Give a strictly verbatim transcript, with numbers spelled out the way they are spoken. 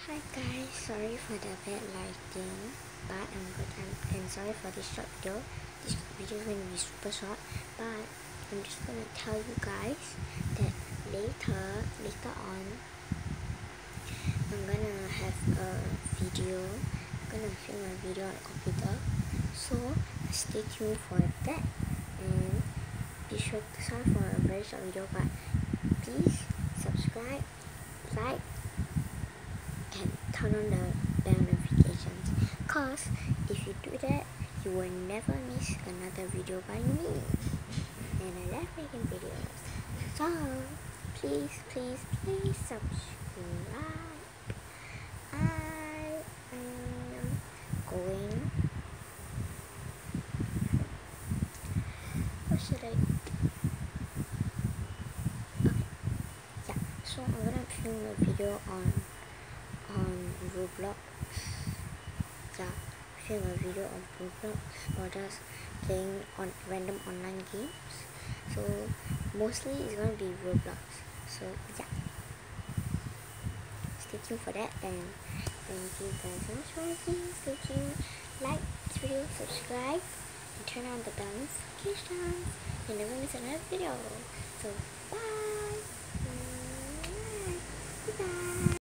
Hi guys, sorry for the bad lighting, but I'm good. I'm, and sorry for this short video. This video is going to be super short, but I'm just going to tell you guys that later, later on, I'm going to have a video. I'm going to film a video on the computer. So stay tuned for that. And be sure to sorry for a very short video, but please subscribe, like, and turn on the bell notifications, cause if you do that you will never miss another video by me, and I love making videos, so please please please subscribe. I am going, what should I, okay, yeah, so I'm gonna film a video on on Roblox. Yeah, film a video on Roblox or just playing on random online games. So mostly it's gonna be Roblox. So yeah, stay tuned for that, and thank you guys so much for watching. Stay tuned, like this video, subscribe, and turn on the bell notifications. You'll never miss another video. So bye. Bye. Bye.